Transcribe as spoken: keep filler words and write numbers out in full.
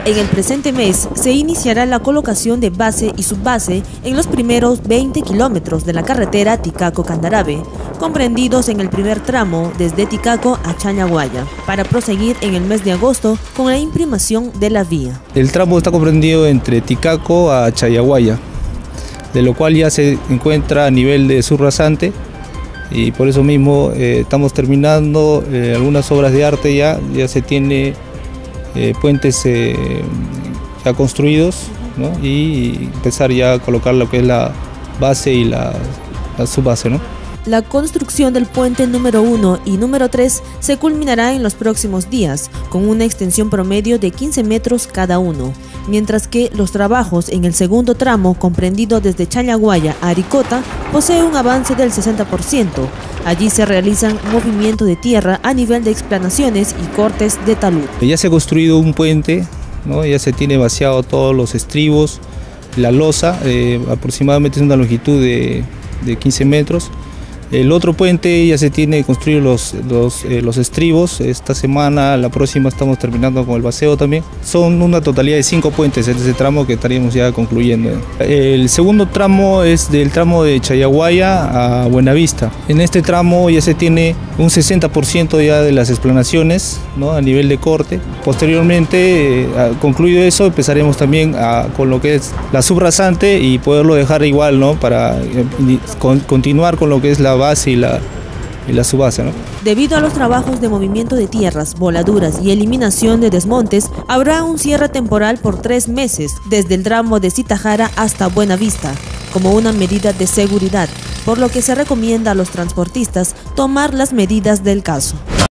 En el presente mes se iniciará la colocación de base y subbase en los primeros veinte kilómetros de la carretera Ticaco-Candarabe, comprendidos en el primer tramo desde Ticaco a Challahuaya, para proseguir en el mes de agosto con la imprimación de la vía. El tramo está comprendido entre Ticaco a Challahuaya, de lo cual ya se encuentra a nivel de subrasante, y por eso mismo eh, estamos terminando eh, algunas obras de arte. Ya, ya se tiene eh, puentes eh, ya construidos, ¿no? Y empezar ya a colocar lo que es la base y la, la subbase, ¿no? La construcción del puente número uno y número tres se culminará en los próximos días, con una extensión promedio de quince metros cada uno, mientras que los trabajos en el segundo tramo, comprendido desde Challahuaya a Aricota, posee un avance del sesenta por ciento. Allí se realizan movimiento de tierra a nivel de explanaciones y cortes de talud. Ya se ha construido un puente, ¿no? Ya se tiene vaciado todos los estribos, la losa, eh, aproximadamente es una longitud de, de quince metros. El otro puente ya se tiene construido los, los, eh, los estribos. Esta semana, la próxima, estamos terminando con el baseo también. Son una totalidad de cinco puentes en ese tramo que estaríamos ya concluyendo. El segundo tramo es del tramo de Challahuaya a Buenavista. En este tramo ya se tiene un sesenta por ciento ya de las explanaciones, ¿no? A nivel de corte. Posteriormente, eh, concluido eso, empezaremos también a, con lo que es la subrasante y poderlo dejar igual, ¿no? Para eh, con, continuar con lo que es la base y la, y la subbase, ¿no? Debido a los trabajos de movimiento de tierras, voladuras y eliminación de desmontes, habrá un cierre temporal por tres meses desde el tramo de Zitajara hasta Buenavista, como una medida de seguridad, por lo que se recomienda a los transportistas tomar las medidas del caso.